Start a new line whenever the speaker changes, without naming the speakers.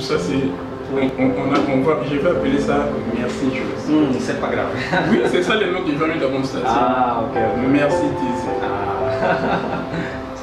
ça c'est... Je vais appeler ça merci Jules.
C'est pas grave.
Oui, c'est ça le nom que j'ai mis dans mon statut.
Ah, ok.
Merci Tizi.
Ah.